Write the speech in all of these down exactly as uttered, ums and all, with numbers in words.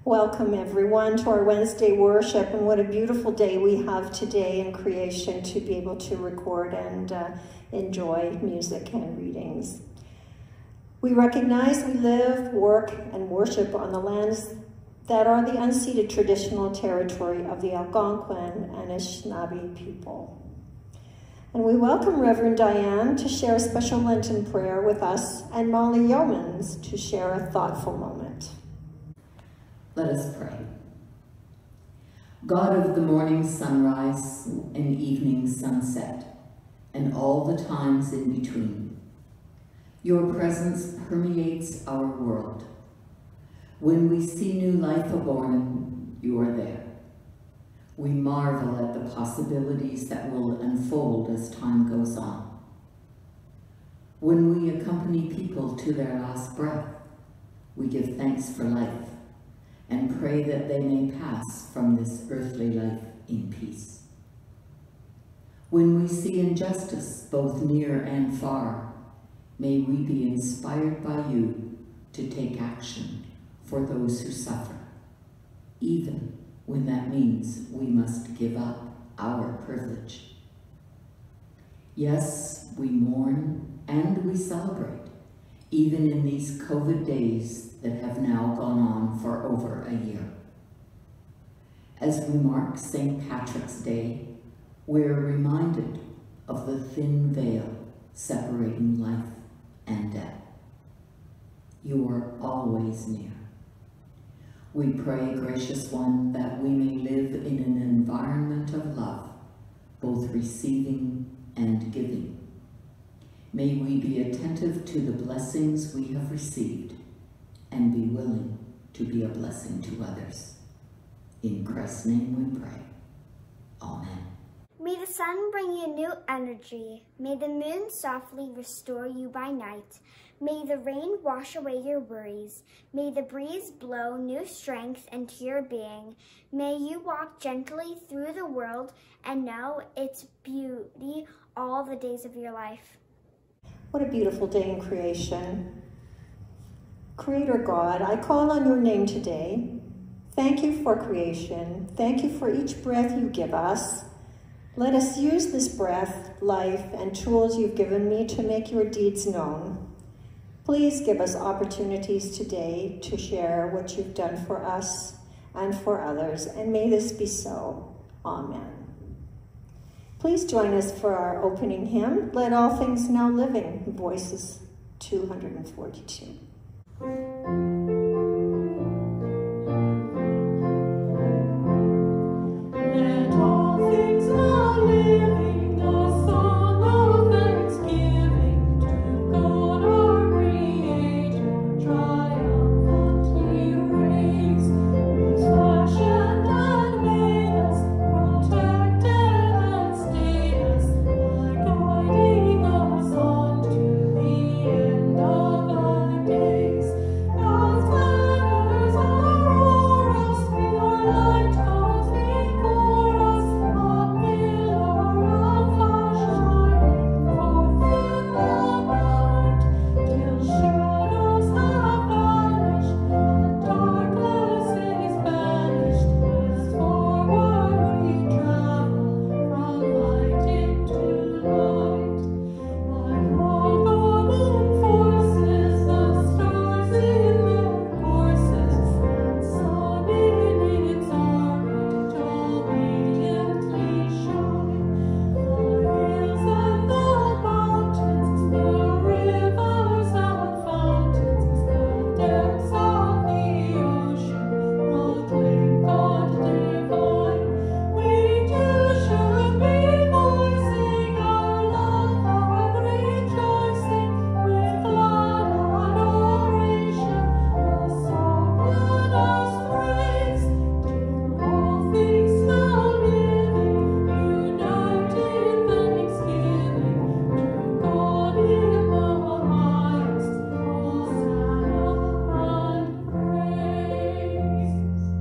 Welcome everyone to our Wednesday worship, and what a beautiful day we have today in creation to be able to record and uh, enjoy music and readings. We recognize we live, work, and worship on the lands that are the unceded traditional territory of the Algonquin and Anishinaabe people. And we welcome Reverend Dianne to share a special Lenten prayer with us, and Molly Yeomans to share a thoughtful moment. Let us pray. God of the morning sunrise and evening sunset, and all the times in between, your presence permeates our world. When we see new life aborn, you are there. We marvel at the possibilities that will unfold as time goes on. When we accompany people to their last breath, we give thanks for life and pray that they may pass from this earthly life in peace. When we see injustice both near and far, may we be inspired by you to take action for those who suffer, even when that means we must give up our privilege. Yes, we mourn and we celebrate, even in these COVID days that have now gone on for over a year. As we mark Saint Patrick's Day, we're reminded of the thin veil separating life and death. You are always near. We pray, gracious one, that we may live in an environment of love, both receiving and giving. May we be attentive to the blessings we have received and be willing to be a blessing to others. In Christ's name we pray. Amen. May the sun bring you new energy. May the moon softly restore you by night. May the rain wash away your worries. May the breeze blow new strength into your being. May you walk gently through the world and know its beauty all the days of your life. What a beautiful day in creation. Creator God, I call on your name today. Thank you for creation. Thank you for each breath you give us. Let us use this breath, life, and tools you've given me to make your deeds known. Please give us opportunities today to share what you've done for us and for others, and may this be so. Amen. Please join us for our opening hymn, Let All Things Now Living, Voices two hundred forty-two. Let all things now living, a song of thanksgiving to God our Creator, triumphantly raise, who's fashioned and made us, protected and stayed us, by guiding us on to the end of our days. God's banners aurora, pure light goes before us, a pillar of fire shining forth in the night, till shadows have vanished and darkness is banished, as forward we travel from light into light. Like all golden forces, the stars in their courses, and sun in its orbit, all radiantly shine. The hills and the mountains, the rivers and fountains, the depths of the ocean, proclaim God divine. We too should be voicing our love and rejoicing with glad adoration, a song let us praise, till all things now living unite in thanksgiving to God in the highest, Hosanna and praise.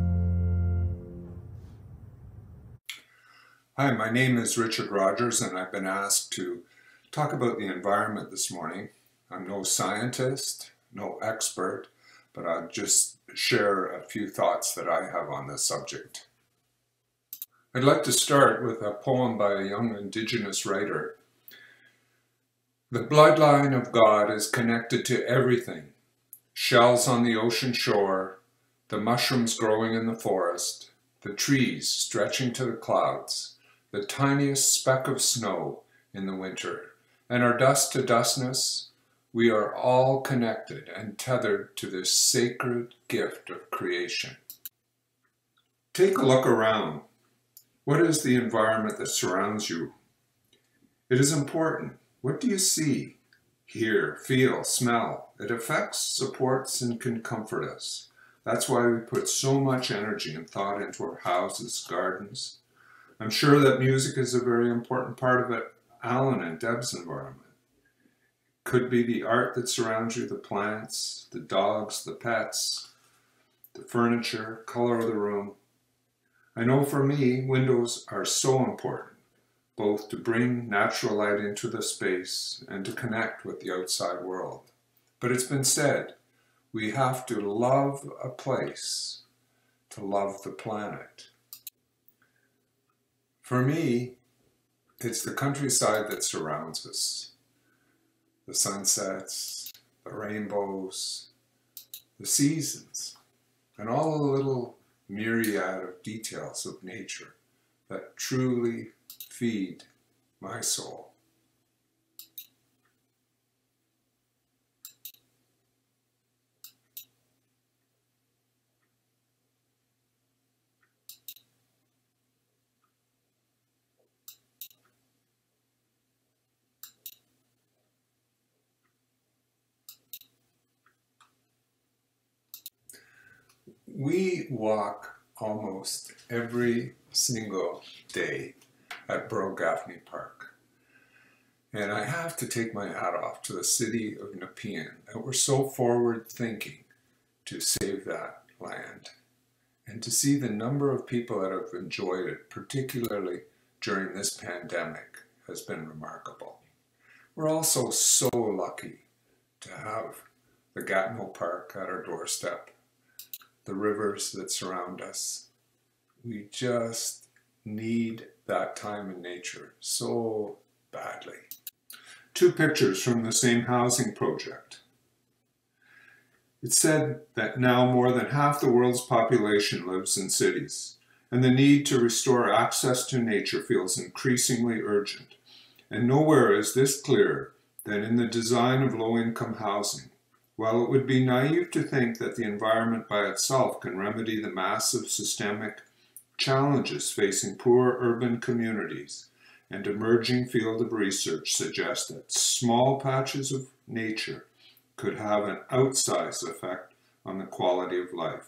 Hi, my name is Richard Rogers, and I've been asked to talk about the environment this morning. I'm no scientist, no expert, but I'll just share a few thoughts that I have on this subject. I'd like to start with a poem by a young Indigenous writer. The bloodline of God is connected to everything. Shells on the ocean shore, the mushrooms growing in the forest, the trees stretching to the clouds, the tiniest speck of snow in the winter, and our dust to dustness, we are all connected and tethered to this sacred gift of creation. Take a look around. What is the environment that surrounds you? It is important. What do you see, hear, feel, smell? It affects, supports, and can comfort us. That's why we put so much energy and thought into our houses, gardens. I'm sure that music is a very important part of it, Allan and Deb's environment. Could be the art that surrounds you, the plants, the dogs, the pets, the furniture, color of the room. I know for me, windows are so important, both to bring natural light into the space and to connect with the outside world. But it's been said, we have to love a place to love the planet. For me, it's the countryside that surrounds us. The sunsets, the rainbows, the seasons, and all the little myriad of details of nature that truly feed my soul. We walk almost every single day at Gaffney Park. And I have to take my hat off to the city of Nepean that were so forward thinking to save that land. And to see the number of people that have enjoyed it, particularly during this pandemic, has been remarkable. We're also so lucky to have the Gatineau Park at our doorstep, the rivers that surround us. We just need that time in nature so badly. Two pictures from the same housing project. It's said that now more than half the world's population lives in cities, and the need to restore access to nature feels increasingly urgent. And nowhere is this clear than in the design of low-income housing. While it would be naive to think that the environment by itself can remedy the massive systemic challenges facing poor urban communities, and emerging field of research suggests that small patches of nature could have an outsized effect on the quality of life.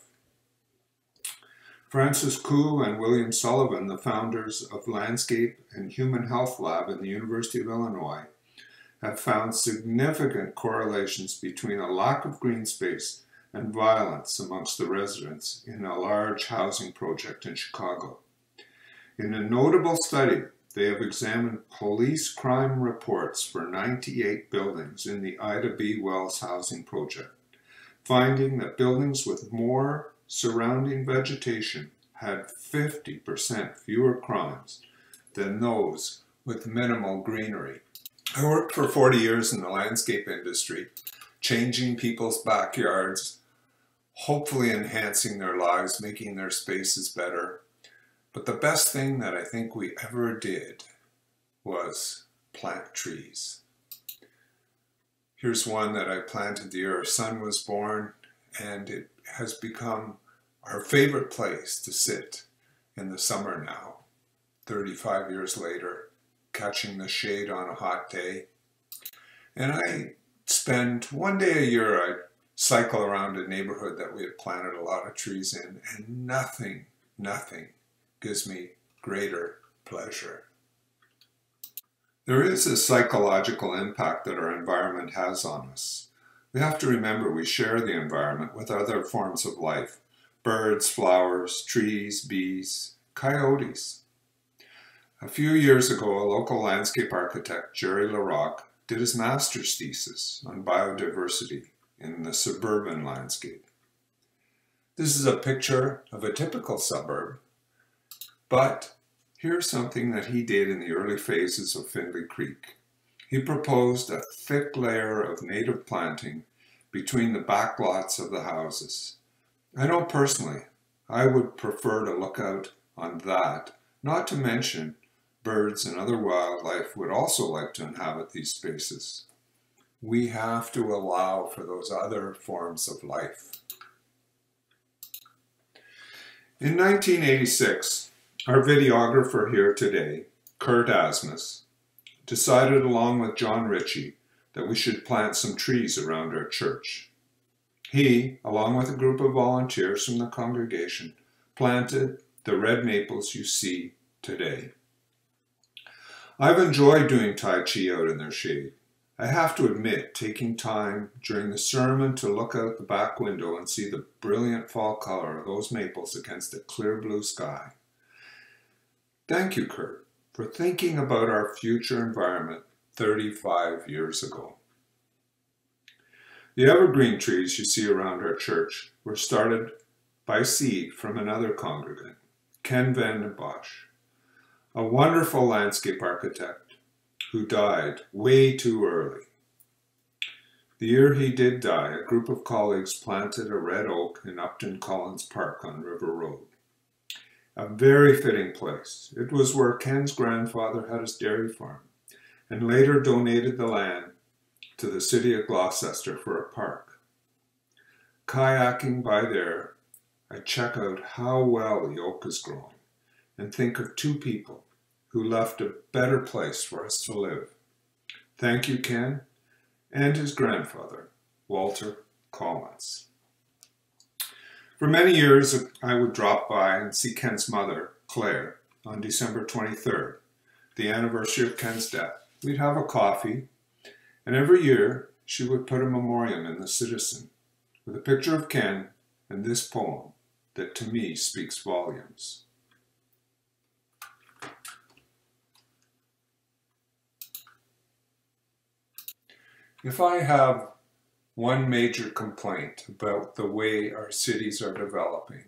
Francis Koo and William Sullivan, the founders of Landscape and Human Health Lab in the University of Illinois, have found significant correlations between a lack of green space and violence amongst the residents in a large housing project in Chicago. In a notable study, they have examined police crime reports for ninety-eight buildings in the Ida B. Wells housing project, finding that buildings with more surrounding vegetation had fifty percent fewer crimes than those with minimal greenery. I worked for forty years in the landscape industry, changing people's backyards, hopefully enhancing their lives, making their spaces better. But the best thing that I think we ever did was plant trees. Here's one that I planted the year our son was born, and it has become our favorite place to sit in the summer now, thirty-five years later, catching the shade on a hot day. And I spend one day a year, I cycle around a neighborhood that we had planted a lot of trees in, and nothing, nothing gives me greater pleasure. There is a psychological impact that our environment has on us. We have to remember we share the environment with other forms of life: birds, flowers, trees, bees, coyotes. A few years ago, a local landscape architect, Jerry LaRocque, did his master's thesis on biodiversity in the suburban landscape. This is a picture of a typical suburb, but here's something that he did in the early phases of Findlay Creek. He proposed a thick layer of native planting between the back lots of the houses. I know personally, I would prefer to look out on that, not to mention birds and other wildlife would also like to inhabit these spaces. We have to allow for those other forms of life. In nineteen eighty-six, our videographer here today, Kurt Asmis, decided along with John Ritchie that we should plant some trees around our church. He, along with a group of volunteers from the congregation, planted the red maples you see today. I've enjoyed doing Tai Chi out in their shade. I have to admit, taking time during the sermon to look out the back window and see the brilliant fall color of those maples against a clear blue sky. Thank you, Kurt, for thinking about our future environment thirty-five years ago. The evergreen trees you see around our church were started by seed from another congregant, Ken Van den Bosch, a wonderful landscape architect who died way too early. The year he did die, a group of colleagues planted a red oak in Upton Collins Park on River Road. A very fitting place. It was where Ken's grandfather had his dairy farm and later donated the land to the city of Gloucester for a park. Kayaking by there, I check out how well the oak is growing and think of two people who left a better place for us to live. Thank you, Ken, and his grandfather, Walter Collins. For many years, I would drop by and see Ken's mother, Claire, on December twenty-third, the anniversary of Ken's death. We'd have a coffee, and every year she would put a memoriam in the Citizen with a picture of Ken and this poem that to me speaks volumes. If I have one major complaint about the way our cities are developing,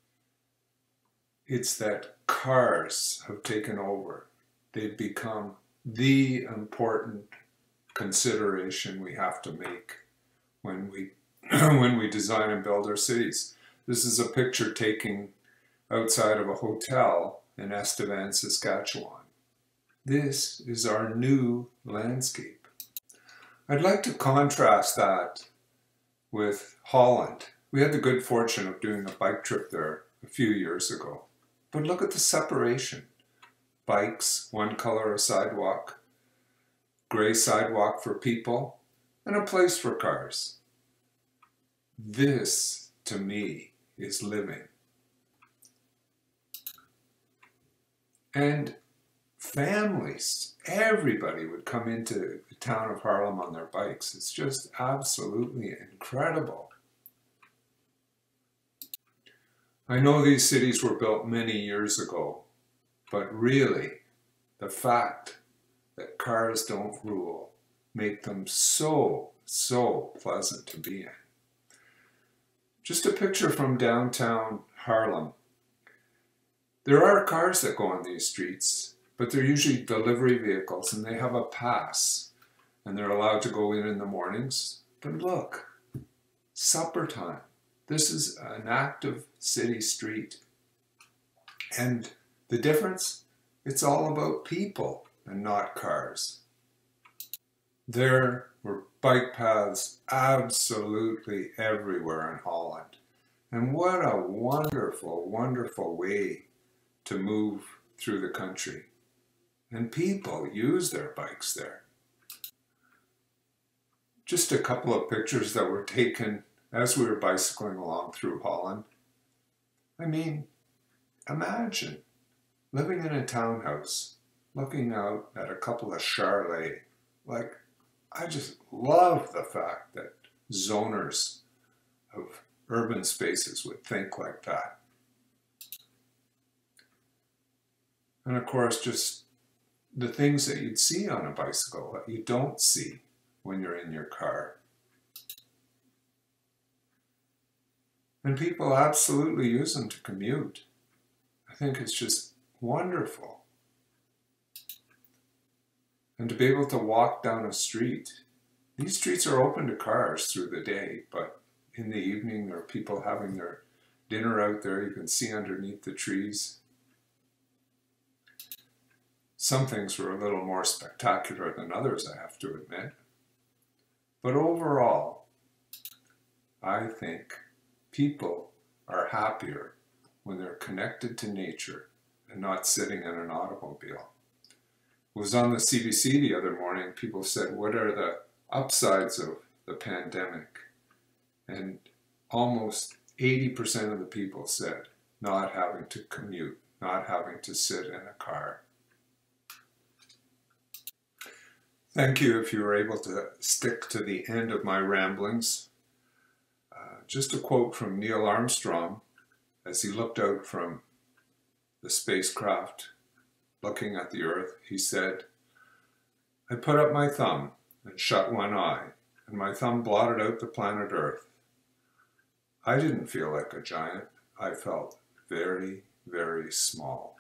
it's that cars have taken over. They've become the important consideration we have to make when we when we design and build our cities. This is a picture taken outside of a hotel in Estevan, Saskatchewan. This is our new landscape. I'd like to contrast that with Holland. We had the good fortune of doing a bike trip there a few years ago. But look at the separation. Bikes, one color of sidewalk, gray sidewalk for people, and a place for cars. This, to me, is living. And families, everybody would come into the town of Haarlem on their bikes. It's just absolutely incredible. I know these cities were built many years ago, but really, the fact that cars don't rule make them so, so pleasant to be in. Just a picture from downtown Haarlem. There are cars that go on these streets, but they're usually delivery vehicles and they have a pass and they're allowed to go in in the mornings. But look, supper time. This is an active city street. And the difference, it's all about people and not cars. There were bike paths absolutely everywhere in Holland. And what a wonderful, wonderful way to move through the country. And people use their bikes there. Just a couple of pictures that were taken as we were bicycling along through Holland. I mean, imagine living in a townhouse, looking out at a couple of charlets. Like, I just love the fact that zoners of urban spaces would think like that. And of course, just the things that you'd see on a bicycle that you don't see when you're in your car. And people absolutely use them to commute. I think it's just wonderful. And to be able to walk down a street. These streets are open to cars through the day, but in the evening there are people having their dinner out there. You can see underneath the trees. Some things were a little more spectacular than others, I have to admit. But overall, I think people are happier when they're connected to nature and not sitting in an automobile. It was on the C B C the other morning, people said, what are the upsides of the pandemic? And almost eighty percent of the people said not having to commute, not having to sit in a car. Thank you if you were able to stick to the end of my ramblings. Uh, just a quote from Neil Armstrong as he looked out from the spacecraft looking at the Earth. He said, "I put up my thumb and shut one eye, and my thumb blotted out the planet Earth. I didn't feel like a giant. I felt very, very small."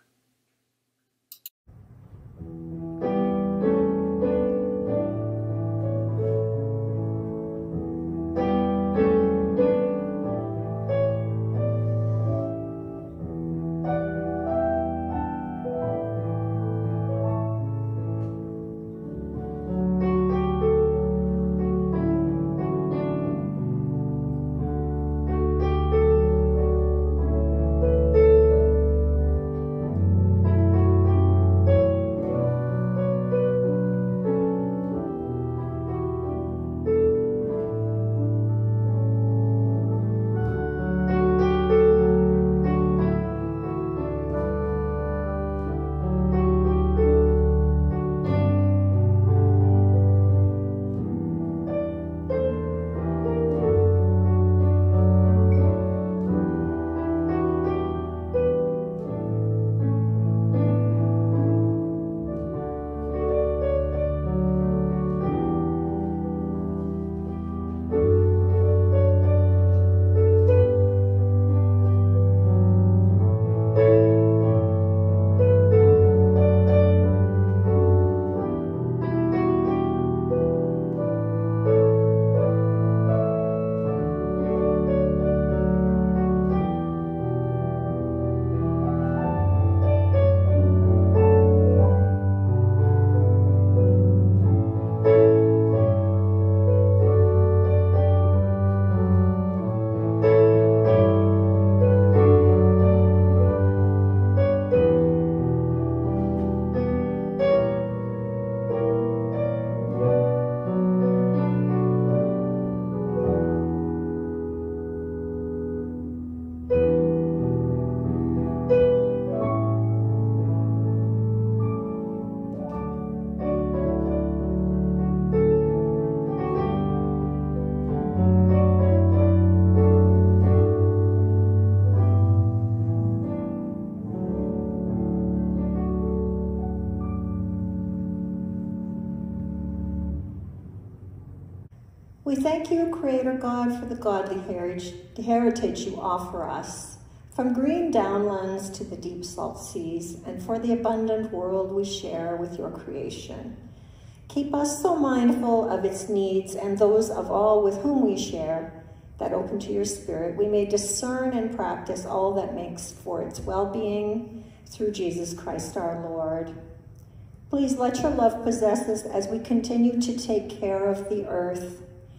We thank you, Creator God, for the godly heritage, the heritage you offer us, from green downlands to the deep salt seas, and for the abundant world we share with your creation. Keep us so mindful of its needs and those of all with whom we share, that open to your spirit, we may discern and practice all that makes for its well-being through Jesus Christ our Lord. Please let your love possess us as we continue to take care of the earth.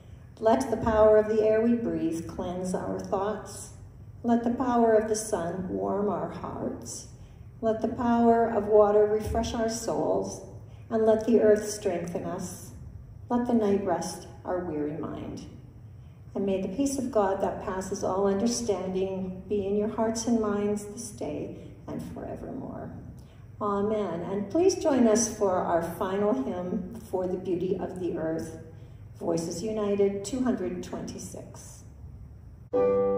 Let the power of the air we breathe cleanse our thoughts. Let the power of the sun warm our hearts. Let the power of water refresh our souls, and let the earth strengthen us. Let the night rest our weary mind. And may the peace of God that passes all understanding be in your hearts and minds this day and forevermore. Amen. And please join us for our final hymn, For the Beauty of the Earth. Voices United two hundred twenty-six.